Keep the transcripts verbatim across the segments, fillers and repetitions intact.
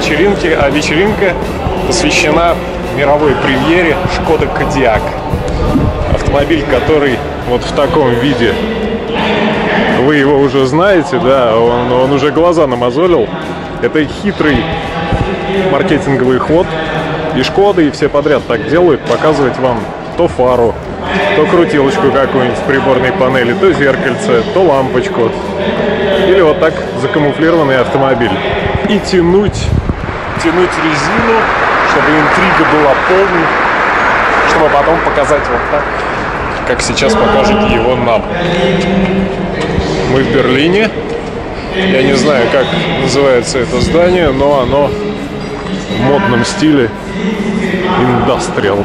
вечеринке, а вечеринка посвящена мировой премьере Шкода Кодиак. Автомобиль, который вот в таком виде. Вы его уже знаете, да, он, он уже глаза намазолил. Это хитрый маркетинговый ход. И Шкода, и все подряд так делают, показывать вам то фару, то крутилочку какую-нибудь в приборной панели, то зеркальце, то лампочку. Или вот так закамуфлированный автомобиль. И тянуть, тянуть резину, чтобы интрига была полной, чтобы потом показать вот так, как сейчас покажет его нам. Мы в Берлине. Я не знаю, как называется это здание, но оно в модном стиле индастриал.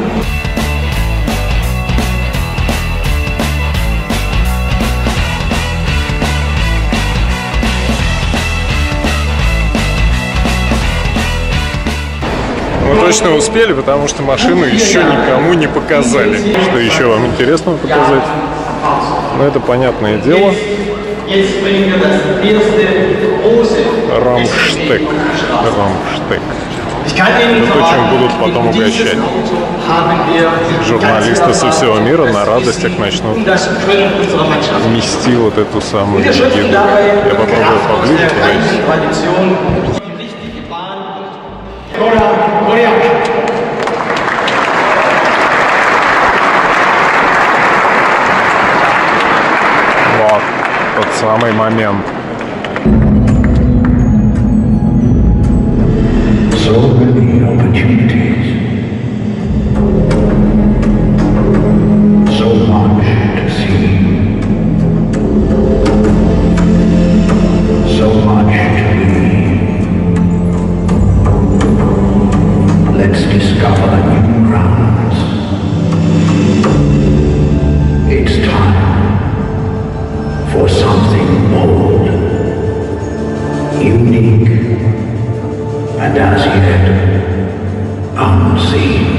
Мы точно успели, потому что машину еще никому не показали. Что еще вам интересного показать? Ну, это понятное дело. Рамштек. Рамштек. Это то, чем будут потом угощать. Журналисты со всего мира на радостях начнут нести вот эту самую еду. Я попробую поближе подойти. Вот, тот самый момент. So many opportunities, so much to see, so much to read. Let's discover new grounds. It's time for something bold, unique, and as yet unseen.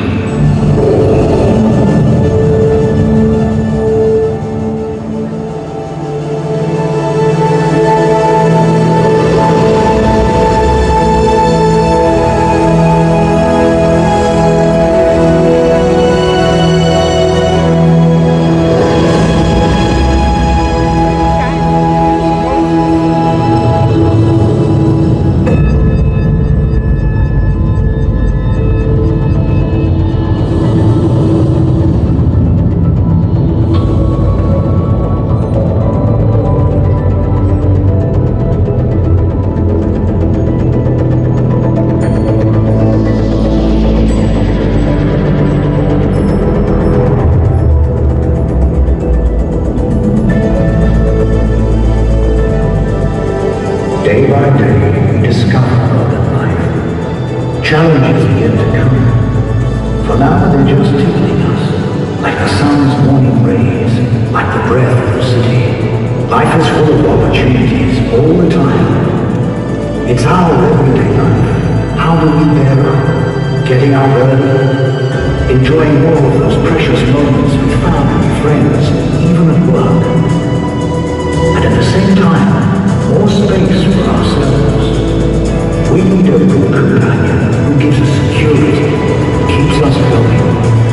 Day by day, we discover urban life, challenges yet to come. For now, they're just tickling us, like the sun's morning rays, like the breath of the city. Life is full of opportunities all the time. It's our everyday life. How do we bear up? Getting up early, enjoying all of those precious moments with family, friends, even at work. And at the same time, more space for ourselves. We need a good companion who gives us security, keeps us going.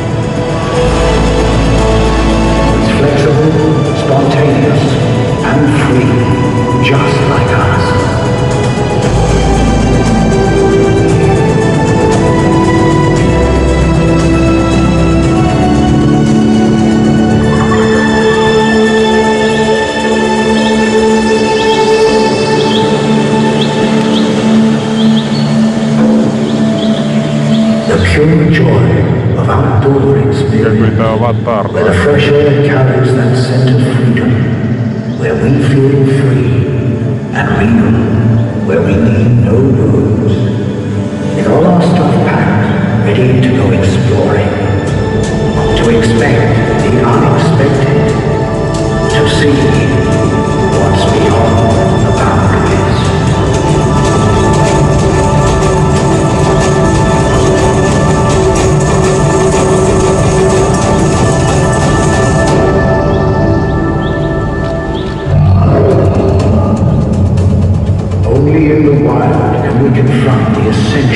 It's flexible, spontaneous, and free, just like us. Pure joy of outdoor experience, where the fresh air carries that scent of freedom, where we feel free and real, where we need no rules. With all our stuff packed, ready to go exploring, to expect the unexpected, to see what's beyond the boundaries. Only in the wild can we confront the essential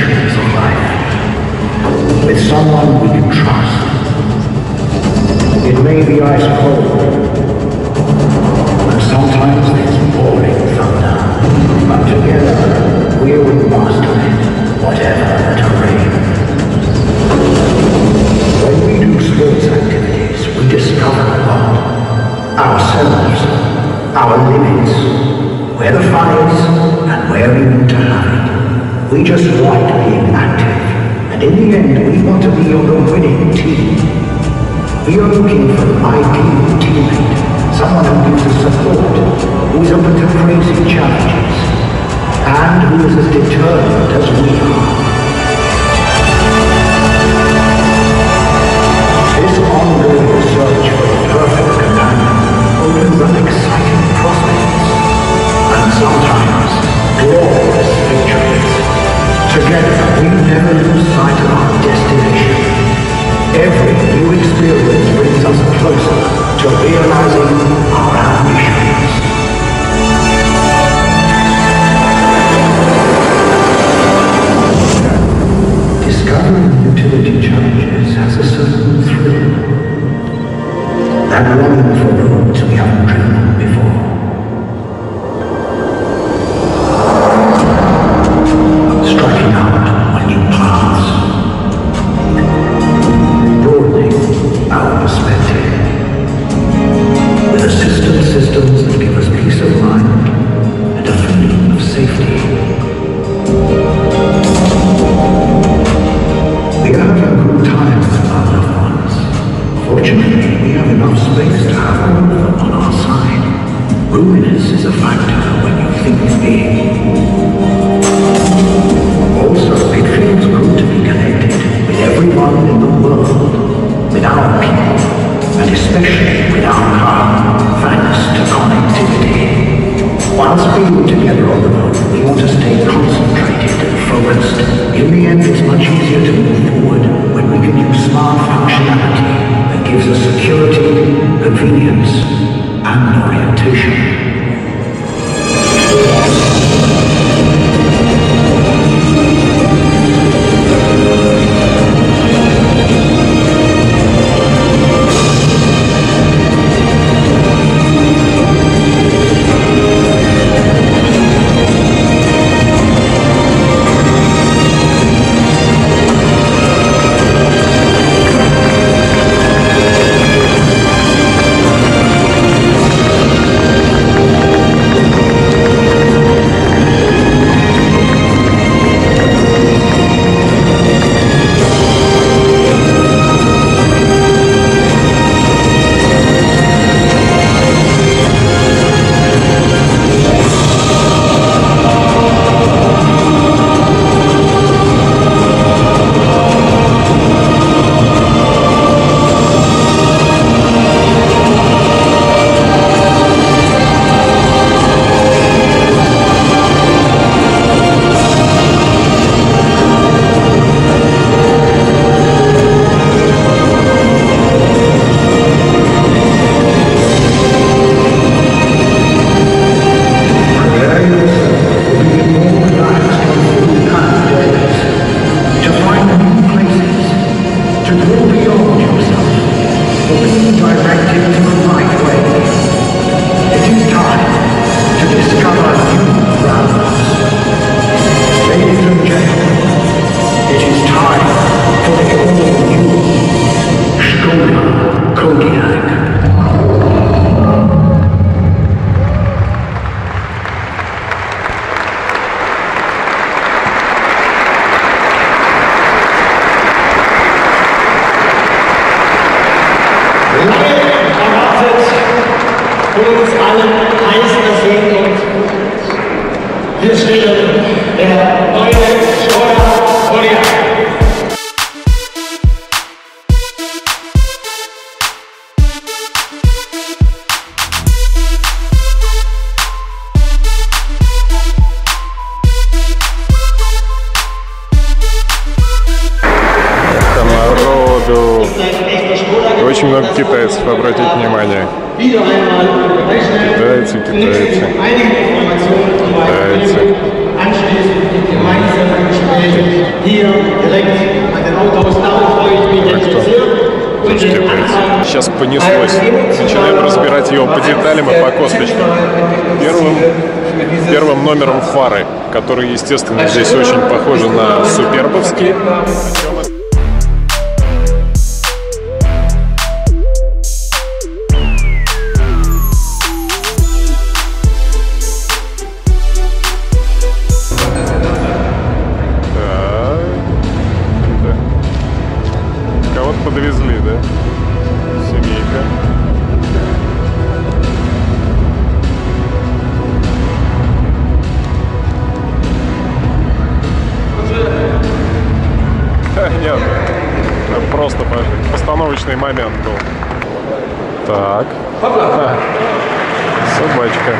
our world, ourselves, our limits, where the fun is and where we want to have it. We just like being active, and in the end we want to be on the winning team. We are looking for the ideal teammate, someone who gives us support, who is open to crazy challenges, and who is as determined as we are. This ongoing search for the perfect companion opens up exciting prospects, and sometimes glorious victories. Together, we never lose sight of our destination. Every new experience brings us closer to realizing our ambitions. Discovering utility challenges has a certain thrill. That longing for roads we haven't driven on before. Striking out on new paths. Broadening our perspective. With assistant systems that give us peace of mind and a feeling of safety. We are having a good time with our loved ones. Fortunately, we have enough space to have all of them on our side. Roominess is a factor when you think big. Also, it feels good to be connected with everyone in the world, with our people, and especially with our car, thanks to connectivity. Whilst being together on the road, we want to stay concentrated and focused. In the end, it's much easier to move forward when we can use smart functionality that gives us security, convenience, and orientation. Очень много китайцев, обратите внимание. Китайцы, китайцы. Китайцы. Так что, китайцы. Сейчас понеслось. Начинаем разбирать его по деталям и по косточкам. Первым, первым номером фары, который, естественно, здесь очень похожи на супербовские. А, собачка.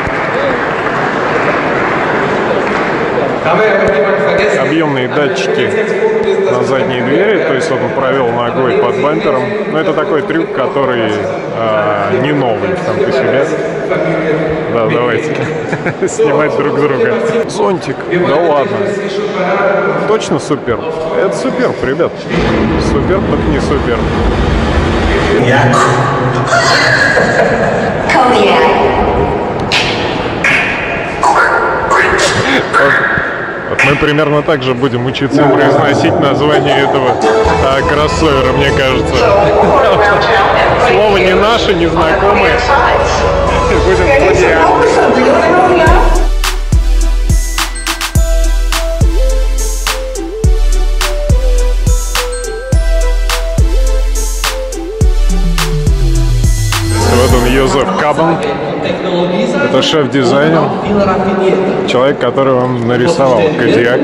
Объемные датчики на задней двери, то есть он провел ногой под бампером. Но это такой трюк, который э, не новый сам по себе. Да, давайте снимать друг друга. Зонтик, да ладно. Точно супер. Это супер, ребят. Супер, так не супер. Вот мы примерно так же будем учиться произносить название этого а, кроссовера, мне кажется. Слово не наше, не знакомое. Будем Кодиак. Вот он, Йозеф Кабан. Это шеф-дизайнер, человек, который вам нарисовал Кодиак.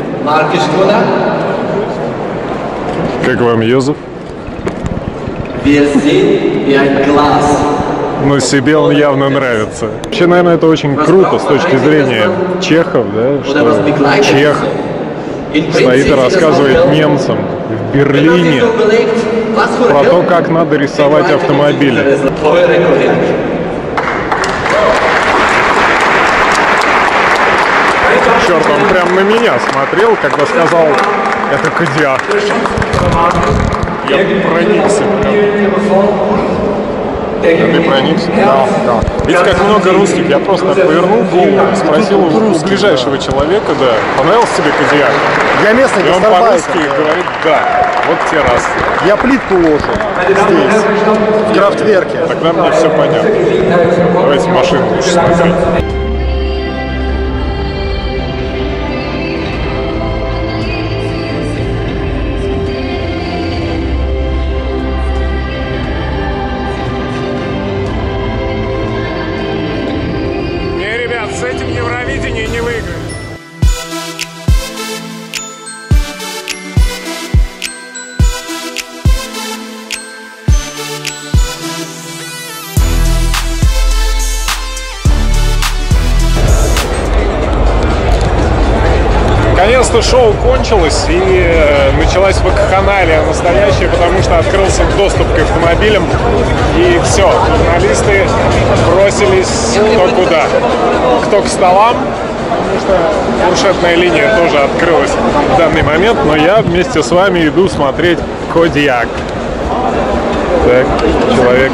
Как вам, Йозеф? Ну, себе он явно нравится. Вообще, наверное, это очень круто с точки зрения чехов, да, что чех стоит и рассказывает немцам в Берлине про то, как надо рисовать автомобили. Черт, он прям на меня смотрел, когда сказал, это Кодиак. Я проникся прям. А ты проникся? Да, да. Видите, как много русских. Я просто повернул голову, спросил у ближайшего человека, да, понравился тебе Кодиак? Я местный, и он по-русски говорит, да. Вот те раз. Я плитку ложу здесь, в крафтверке. Тогда мне все понятно. Давайте машину лучше смотреть. Наконец-то шоу кончилось, и э, началась вакханалия настоящая, потому что открылся доступ к автомобилям, и все, журналисты бросились кто куда. Кто к столам, потому что фуршетная линия тоже открылась в данный момент, но я вместе с вами иду смотреть Кодиак. Так, человек,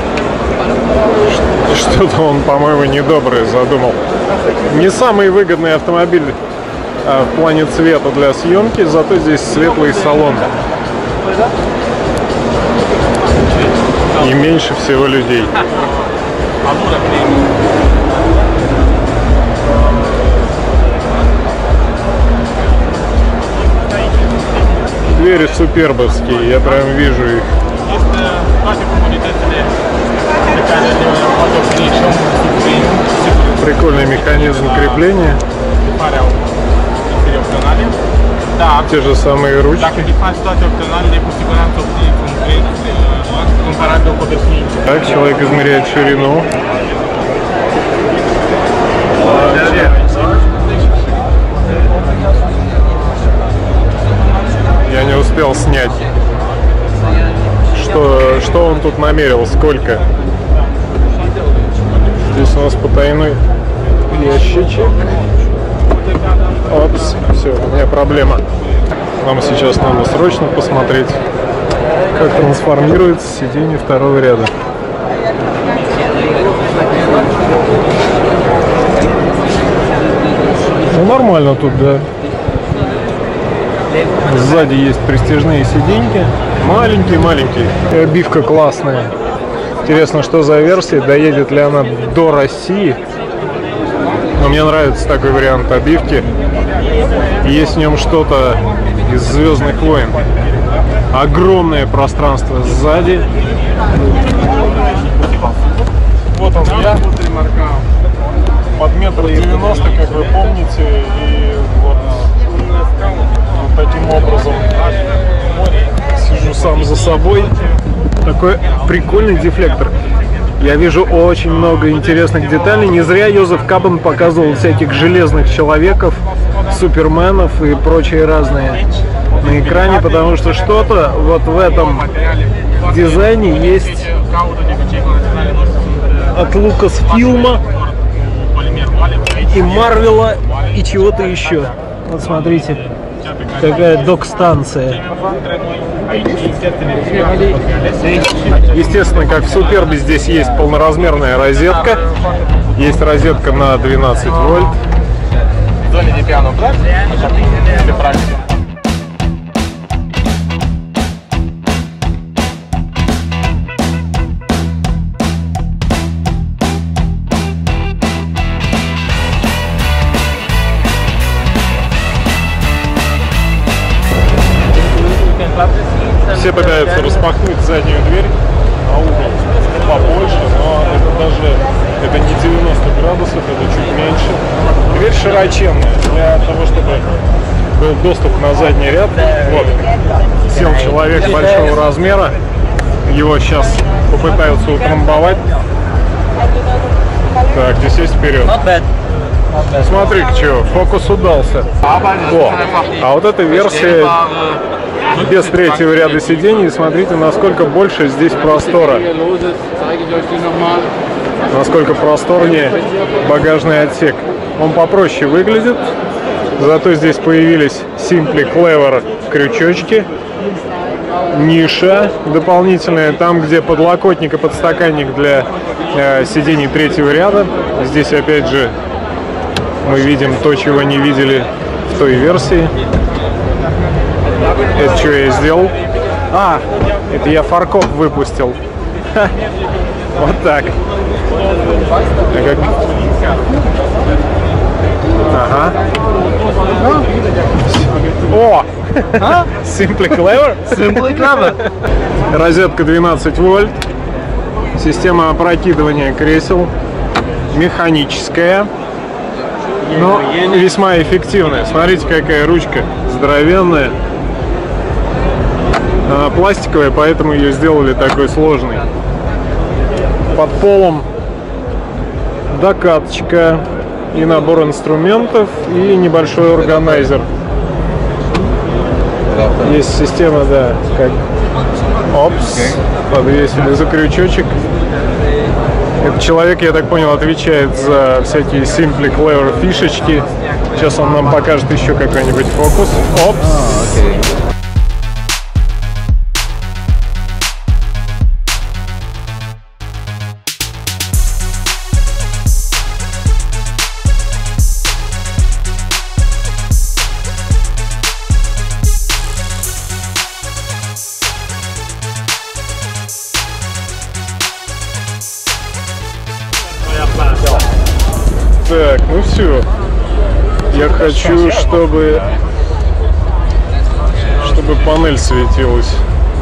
что-то он, по-моему, недоброе задумал. Не самый выгодный автомобиль в плане цвета для съемки, зато здесь светлый салон и меньше всего людей. Двери супербовские, я прям вижу их. Прикольный механизм крепления. Da, те же самые ручки. Dacă îi faci toate opționalele, cu siguranță obții un preț comparat de o codășniță. Так, человек измеряет ширину. Я не успел снять. Что, что он тут намерил, сколько? Здесь у нас потайной ящичек. Опс, все, у меня проблема. Нам сейчас надо срочно посмотреть, как трансформируется сиденье второго ряда. Ну, нормально тут, да. Сзади есть престижные сиденьки. Маленькие-маленькие. И обивка классная. Интересно, что за версия, доедет ли она до России. Но мне нравится такой вариант обивки. Есть в нем что-то из «Звездных войн». Огромное пространство сзади. Вот он я. Под метр девяносто, как вы помните. И вот, вот таким образом сижу сам за собой. Такой прикольный дефлектор. Я вижу очень много интересных деталей. Не зря Йозеф Кабан показывал всяких железных человеков, суперменов и прочие разные на экране, потому что что-то вот в этом дизайне есть от Лукасфилма и Марвела и чего-то еще. Вот смотрите, такая док-станция. Естественно, как в Супербе, здесь есть полноразмерная розетка. Есть розетка на двенадцать вольт. Все пытаются распахнуть заднюю дверь на угол побольше, но это даже это не девяносто градусов, это чуть меньше. Дверь широченная для того, чтобы был доступ на задний ряд. Вот, сел человек большого размера, его сейчас попытаются утрамбовать. Так, здесь есть вперед. Смотри-ка, что, фокус удался. О, а вот эта версия без третьего ряда сидений. Смотрите, насколько больше здесь простора. Насколько просторнее багажный отсек. Он попроще выглядит. Зато здесь появились Simply Clever крючочки. Ниша дополнительная. Там, где подлокотник и подстаканник для э, сидений третьего ряда. Здесь опять же мы видим то, чего не видели в той версии. Это что я сделал? А, это я фаркоп выпустил. Ха. Вот так. А как... Ага. О! Simply Clever? Simply Clever. Розетка двенадцать вольт. Система опрокидывания кресел. Механическая. Но весьма эффективная. Смотрите, какая ручка здоровенная. Она пластиковая, поэтому ее сделали такой сложной. Под полом докаточка и набор инструментов и небольшой органайзер. Есть система, да, как опс, подвесили за крючочек. Этот человек, я так понял, отвечает за всякие Simply Clever фишечки. Сейчас он нам покажет еще какой-нибудь фокус. Опс. Так, ну все. Я хочу, чтобы чтобы панель светилась.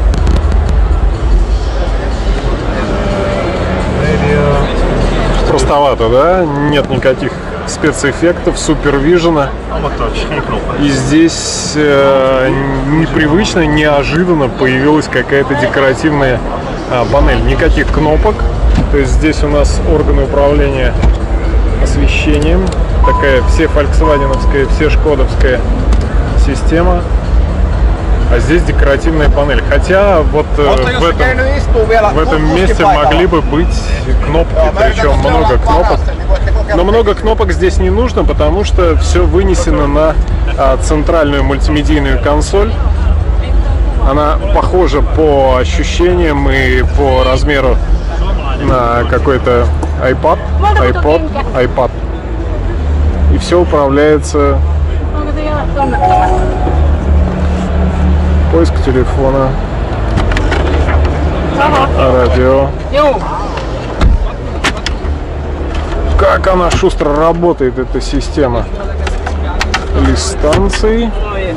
Простовато, да? Нет никаких спецэффектов, супервижена. И здесь э, непривычно, неожиданно появилась какая-то декоративная а, панель. Никаких кнопок. То есть здесь у нас органы управления освещением. Такая все фольксвагеновская, все шкодовская система. А здесь декоративная панель. Хотя вот э, в, этом, в этом месте могли бы быть кнопки, причем много кнопок. Но много кнопок здесь не нужно, потому что все вынесено на а, центральную мультимедийную консоль. Она похожа по ощущениям и по размеру на какой-то iPad, iPod, iPad. И все управляется. Поиск телефона, радио. Как она шустро работает, эта система. Лист станций.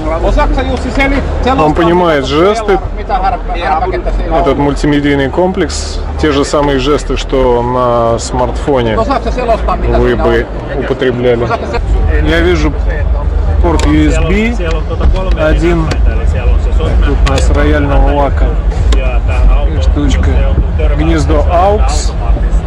Он понимает жесты. Этот мультимедийный комплекс. Те же самые жесты, что на смартфоне вы бы употребляли. Я вижу порт ю эс би один. Тут у нас рояльного лака штучка. Гнездо эй ю икс.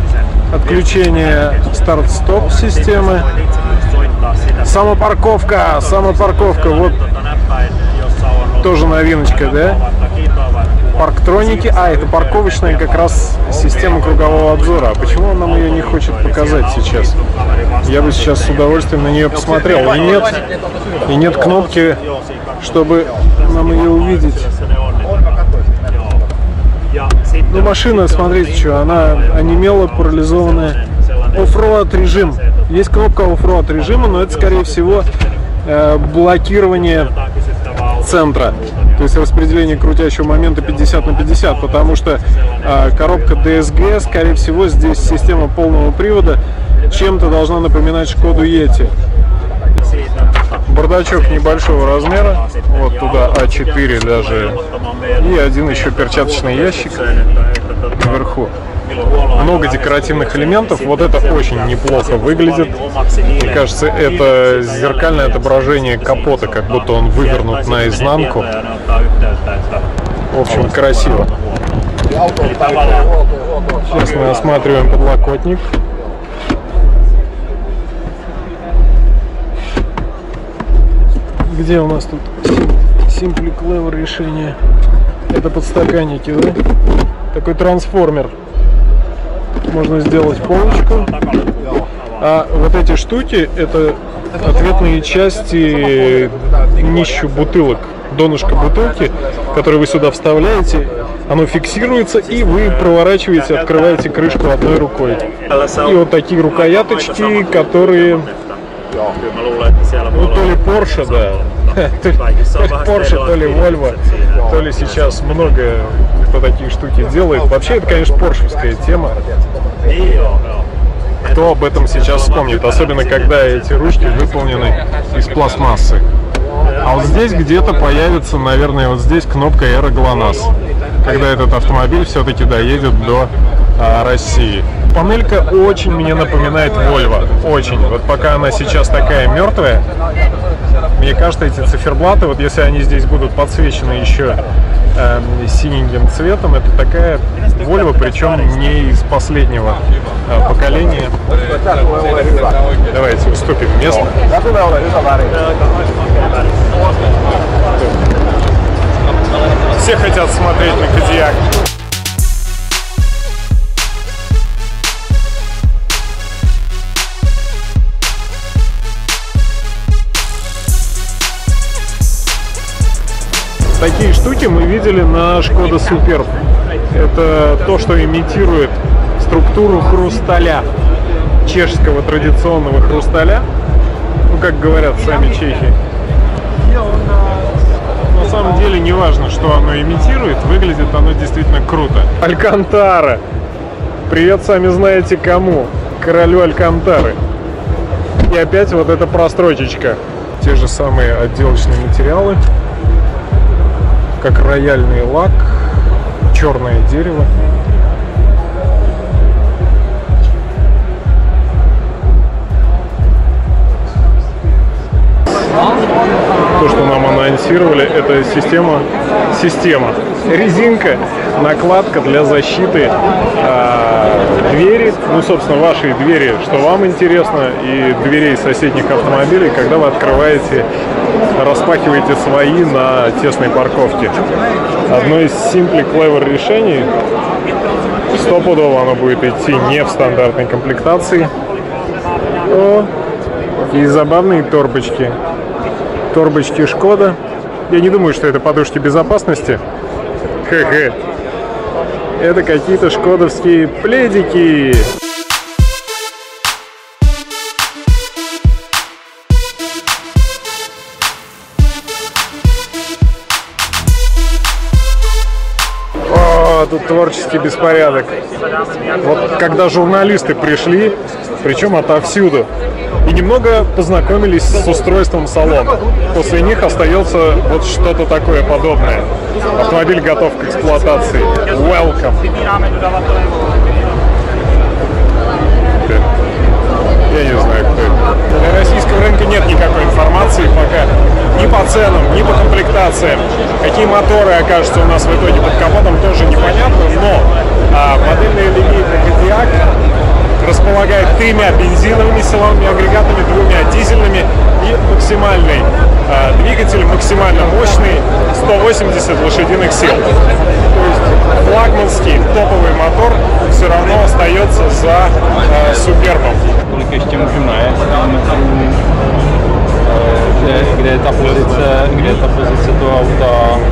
отключение старт-стоп системы. Самопарковка, самопарковка, вот тоже новиночка, да? Парктроники, а это парковочная как раз система кругового обзора. А почему он нам ее не хочет показать сейчас? Я бы сейчас с удовольствием на нее посмотрел. И нет, и нет кнопки, чтобы нам ее увидеть. Ну, машина, смотрите, что, она онемела, парализованная. Оффроад режим. Есть кнопка оффроад режима, но это, скорее всего, э, блокирование центра. То есть распределение крутящего момента пятьдесят на пятьдесят, потому что э, коробка ди эс джи, скорее всего, здесь система полного привода чем-то должна напоминать Шкоду Йети. Бардачок небольшого размера, вот туда а четыре даже, и один еще перчаточный ящик наверху. Много декоративных элементов, вот это очень неплохо выглядит. Мне кажется, это зеркальное отображение капота, как будто он вывернут наизнанку. В общем, красиво. Сейчас мы осматриваем подлокотник. Где у нас тут Simply Clever решение? Это подстаканники, да? Такой трансформер. Можно сделать полочку. А вот эти штуки — это ответные части днищу бутылок. Донышко бутылки, которое вы сюда вставляете, оно фиксируется, и вы проворачиваете, открываете крышку одной рукой. И вот такие рукояточки, которые... Ну, то ли Porsche, да. То ли Porsche, то ли Volvo, то ли сейчас много кто такие штуки делает. Вообще, это, конечно, поршевская тема. Кто об этом сейчас вспомнит, особенно когда эти ручки выполнены из пластмассы. А вот здесь где-то появится, наверное, вот здесь кнопка Aero GLONASS, когда этот автомобиль все-таки доедет до а, России. Панелька очень мне напоминает Volvo, очень. Вот пока она сейчас такая мертвая, мне кажется, эти циферблаты, вот если они здесь будут подсвечены еще э, синеньким цветом, это такая Volvo, причем не из последнего э, поколения. Давайте уступим место. Все хотят смотреть на Кодиак. Такие штуки мы видели на Шкода Суперб. Это то, что имитирует структуру хрусталя, чешского традиционного хрусталя. Ну, как говорят сами чехи. На самом деле не важно, что оно имитирует, выглядит оно действительно круто. Алькантара. Привет, сами знаете кому. Королю Алькантары. И опять вот эта прострочечка. Те же самые отделочные материалы, как рояльный лак, черное дерево. То, что нам анонсировали, это система, система, резинка, накладка для защиты э, двери, ну, собственно, вашей двери, что вам интересно, и дверей соседних автомобилей, когда вы открываете, распахиваете свои на тесной парковке. Одно из Simply Clever решений, стопудово оно будет идти не в стандартной комплектации. О, какие забавные торбочки. Торбочки Шкода. Я не думаю, что это подушки безопасности. Хе-хе. Это какие-то шкодовские пледики. О, тут творческий беспорядок. Вот когда журналисты пришли, причем отовсюду, и немного познакомились с устройством салона. После них остается вот что-то такое подобное. Автомобиль готов к эксплуатации. Welcome! Я не знаю, кто это. Для российского рынка нет никакой информации пока. Ни по ценам, ни по комплектациям. Какие моторы окажутся у нас в итоге под капотом, тоже непонятно. Но а, модельная линейка Кодиак располагает тремя бензиновыми силовыми агрегатами, двумя дизельными и максимальный э, двигатель, максимально мощный, сто восемьдесят лошадиных сил. То есть флагманский топовый мотор все равно остается за э, Супербом. Kolik ještě můžeme najet kilometrů, kde, kde je ta pozice, kde je ta pozice toho auta.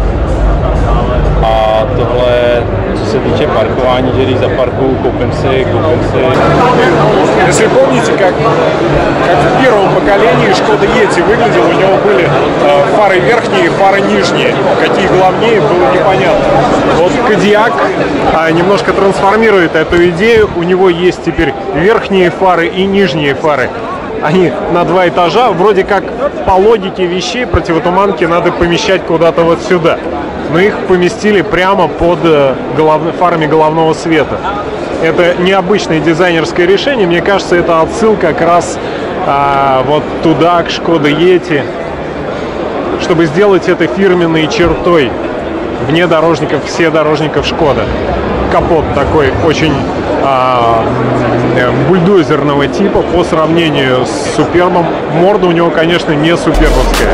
A tohle, co se týče parkování, že když zaparkuju, koupím si, koupím si. Если помните, как, как в первом поколении Шкода Йети выглядел, у него были э, фары верхние и фары нижние. Какие главнее, было непонятно. Вот Кодиак а, немножко трансформирует эту идею. У него есть теперь верхние фары и нижние фары. Они на два этажа. Вроде как по логике вещей противотуманки надо помещать куда-то вот сюда. Но их поместили прямо под голов... фарами головного света. Это необычное дизайнерское решение. Мне кажется, это отсылка как раз а, вот туда, к Шкода Йети, чтобы сделать это фирменной чертой внедорожников, вседорожников Шкода. Капот такой очень а, бульдозерного типа по сравнению с Супербом. Морда у него, конечно, не супербовская.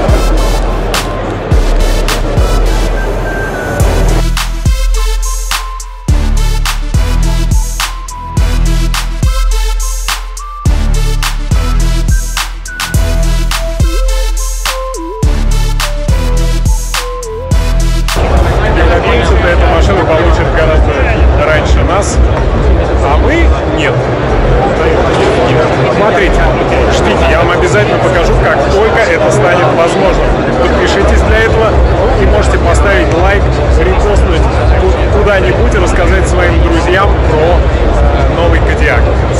А мы нет. Смотрите, ждите, я вам обязательно покажу, как только это станет возможным. Подпишитесь для этого и можете поставить лайк, репостнуть куда-нибудь и рассказать своим друзьям про новый Кодиак.